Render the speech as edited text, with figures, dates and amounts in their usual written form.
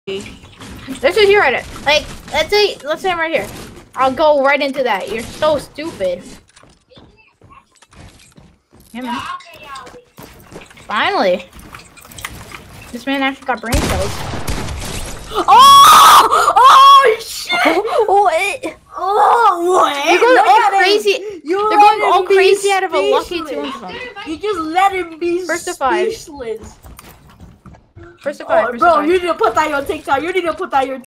This is your edit. Like, let's say I'm right here. I'll go right into that. You're so stupid. Yeah, man. Finally. This man actually got brain cells. Oh shit! What? Oh, what? You're going all crazy. They're going all crazy out of a lucky tombstone. You just let him be First to 5. speechless. First to 5. Oh, bro, you need to put that on TikTok. You need to put that on